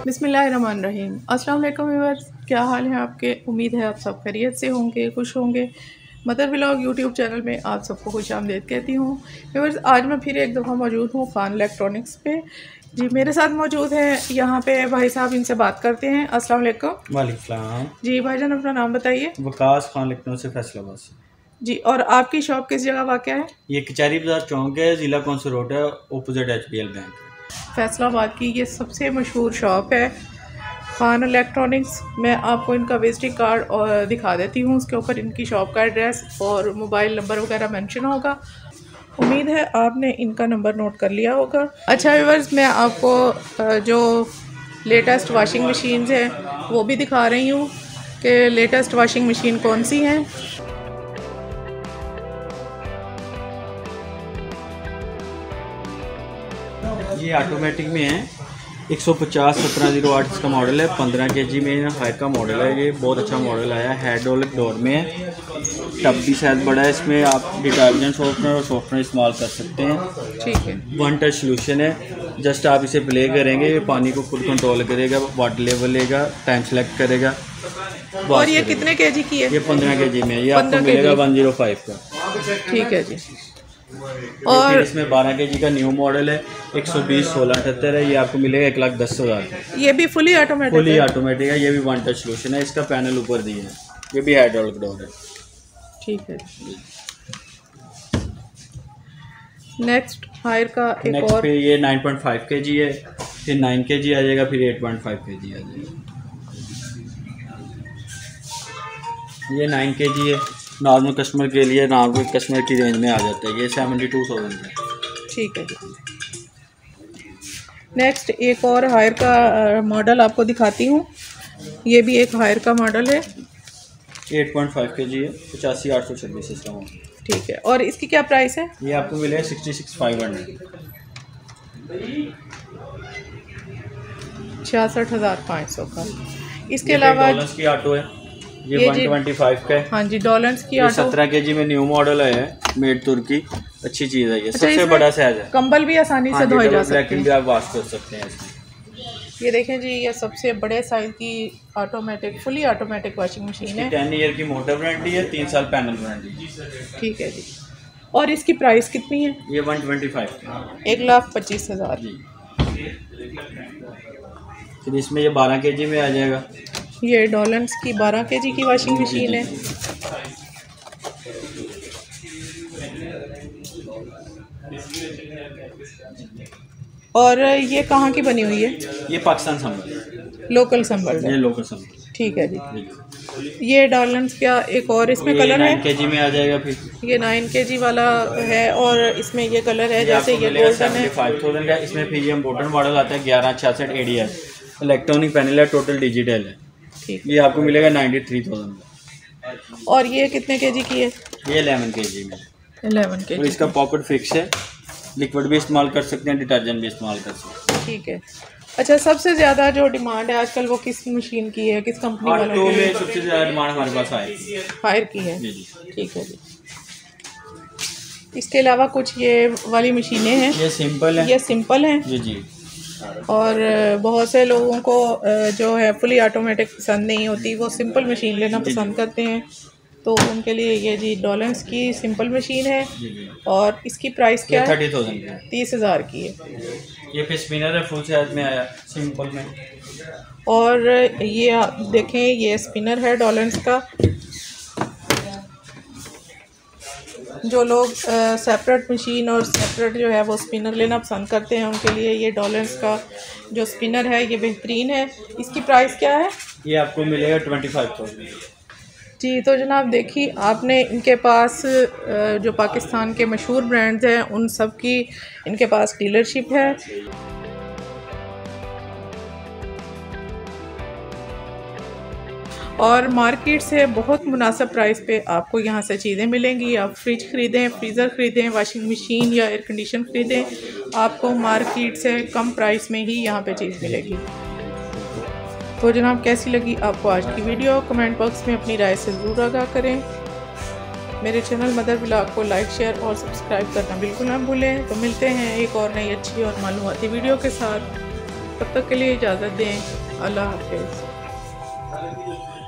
बिस्मिल्लाहिर्रहमानिर्रहीम। अस्सलाम वालेकुम व्यूअर्स, क्या हाल है आपके? उम्मीद है आप सब खैरियत से होंगे, खुश होंगे। मदर व्लॉग यूट्यूब चैनल में आप सबको खुश आमदीद कहती हूँ। व्यूअर्स, आज मैं फिर एक दफ़ा मौजूद हूँ खान इलेक्ट्रॉनिक्स पे। जी, मेरे साथ मौजूद है यहाँ पे भाई साहब, इनसे बात करते हैं। अस्सलाम वालेकुम। वालेकुम सलाम। जी भाईजान, अपना नाम बताइए। वकास खान इलेक्ट्रॉनिक्स से फैसलाबाद से। जी, और आपकी शॉप किस जगह वाक़या है? ये कचहरी बाजार चौक है, ज़िला कौंसल रोड है, अपोजिट HBL बैंक। फैसलाबाद की ये सबसे मशहूर शॉप है खान इलेक्ट्रॉनिक्स। मैं आपको इनका विजिटिंग कार्ड और दिखा देती हूँ, उसके ऊपर इनकी शॉप का एड्रेस और मोबाइल नंबर वगैरह मेंशन होगा। उम्मीद है आपने इनका नंबर नोट कर लिया होगा। अच्छा व्यूअर्स, मैं आपको जो लेटेस्ट वॉशिंग मशीन्स हैं वो भी दिखा रही हूँ कि लेटेस्ट वॉशिंग मशीन कौन सी हैं। ये ऑटोमेटिक में है, 150 1708 इसका मॉडल है, 15 kg में हाई का मॉडल है। ये बहुत अच्छा मॉडल आया है, हाइड्रोलिक डोर में है, टब भी साइज बड़ा है। इसमें आप डिटर्जेंट सॉफ्टनर और सॉफ्टनर इस्तेमाल कर सकते हैं। ठीक है, वन टच सोल्यूशन है। जस्ट आप इसे प्ले करेंगे, ये पानी को खुद कंट्रोल करेगा, वाटर लेवल लेगा, टाइम सेलेक्ट करेगा। और ये कितने kg की है? ये 15 kg में है, ये आपको मिलेगा 105 का। ठीक है जी। और इसमें 12 kg का न्यू मॉडल है, 120 1678 है, ये आपको मिलेगा 1,10,000 का। ये भी फुली ऑटोमेटिक है, ये भी वन टच सोल्यूशन है। इसका पैनल ऊपर दिए है, ये भी हाइड्रोलिक डोर है। ठीक है। नेक्स्ट हायर का एक और, फिर ये 9.5 kg है, फिर 9 kg आ जाएगा, फिर 8.5 kg आ जाएगा। ये 9 kg है, नॉर्मल कस्टमर के लिए, नॉर्मल कस्टमर की रेंज में आ जाता है। ये 72,000 का। ठीक है जी। नेक्स्ट एक और हायर का मॉडल आपको दिखाती हूँ। ये भी एक हायर का मॉडल है, 8.5 kg है, 85,826 इसका मॉडल। ठीक है। और इसकी क्या प्राइस है? ये आपको मिलेगा 66,500। 66,500 का। इसके अलावा डॉलर्स की ऑटो है, ये 125 का है। हाँ जी, डॉलर्स की ऑटो। 17 kg में न्यू मॉडल है, मेड तुर्की, अच्छी चीज़ है। ये सबसे बड़ा साइज है, कंबल भी आसानी से धोए जा सकते हैं, भी आप वॉश कर सकते हैं इसमें। ये देखें जी, ये सबसे बड़े साइज की automatic, fully automatic washing machine है। 10 ईयर की मोटर वारंटी है, 3 साल पैनल वारंटी। ठीक है जी। और इसकी प्राइस कितनी है? ये 125 का, 1,25,000 जी। फिर इसमें ये 12 kg में आ जाएगा। ये डॉलर्स की 12 kg की वॉशिंग मशीन है। और ये कहाँ की बनी हुई है? ये पाकिस्तान संभल, लोकल संभल है। ये लोकल संभल। ठीक है जी। ये डॉलर्स का एक और इसमें कलर है, 9 kg में आ जाएगा। फिर ये 9 kg वाला है और इसमें ये कलर है, जैसे ये गोल्डन है। 75,000 का। इसमें फिर ये इम्पोर्टेंट मॉडल आता है 1166 ADS, इलेक्ट्रॉनिक पैनल है, टोटल डिजिटल है। ठीक, ये आपको मिलेगा 93,000 का। और ये कितने kg की है? ये 11 kg में, 11 kg। और इसका पॉकेट फिक्स है, लिक्विड भी इस्तेमाल कर सकते हैं, डिटर्जेंट भी इस्तेमाल कर सकते हैं। ठीक है। अच्छा, सबसे ज़्यादा जो डिमांड है आजकल वो किस मशीन की है, किस कंपनी वालों की? में सबसे ज़्यादा डिमांड हमारे पास फायर की है। जी जी। ठीक है जी। इसके अलावा कुछ ये वाली मशीनें हैं, ये सिंपल है, ये सिंपल हैं जी जी। और बहुत से लोगों को जो है फुली ऑटोमेटिक पसंद नहीं होती, वो सिंपल मशीन लेना पसंद करते हैं, तो उनके लिए ये जी डॉलर्स की सिंपल मशीन है। और इसकी प्राइस क्या है? 30,000 की, 30,000 की है। ये फिर स्पिनर है, फुल साइज में आया, सिंपल में। और ये आप देखें, ये स्पिनर है डॉलर्स का। जो लोग सेपरेट मशीन और सेपरेट जो है वो स्पिनर लेना पसंद करते हैं, उनके लिए ये डॉलर्स का जो स्पिनर है ये बेहतरीन है। इसकी प्राइस क्या है? ये आपको मिलेगा 25,000। जी, तो जनाब देखिए, आपने इनके पास जो पाकिस्तान के मशहूर ब्रांड्स हैं उन सब की इनके पास डीलरशिप है। और मार्केट से बहुत मुनासिब प्राइस पे आपको यहाँ से चीज़ें मिलेंगी। आप फ्रिज ख़रीदें, फ्रीज़र ख़रीदें, वॉशिंग मशीन या एयर कंडीशन ख़रीदें, आपको मार्केट से कम प्राइस में ही यहाँ पे चीज़ मिलेगी। तो जनाब, कैसी लगी आपको आज की वीडियो? कमेंट बॉक्स में अपनी राय से ज़रूर आगाह करें। मेरे चैनल मदर व्लॉग को लाइक, शेयर और सब्सक्राइब करना बिल्कुल ना भूलें। तो मिलते हैं एक और नई अच्छी और मालूमाती वीडियो के साथ। तब तक के लिए इजाज़त दें। अल्लाह हाफिज़।